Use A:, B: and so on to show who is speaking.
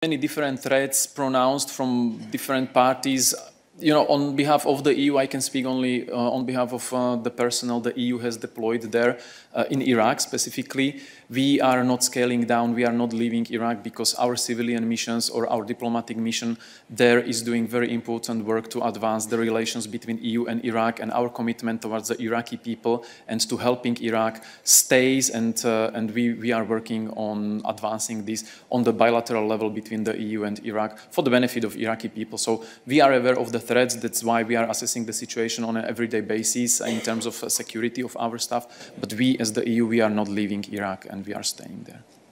A: Many different threats pronounced from different parties. You know, on behalf of the EU, I can speak only on behalf of the personnel the EU has deployed there in Iraq specifically. We are not scaling down, we are not leaving Iraq because our civilian missions or our diplomatic mission there is doing very important work to advance the relations between EU and Iraq, and our commitment towards the Iraqi people and to helping Iraq stays, and we are working on advancing this on the bilateral level between the EU and Iraq for the benefit of Iraqi people. So we are aware of the threats, that's why we are assessing the situation on an everyday basis in terms of security of our staff, but we as the EU, we are not leaving Iraq and we are staying there.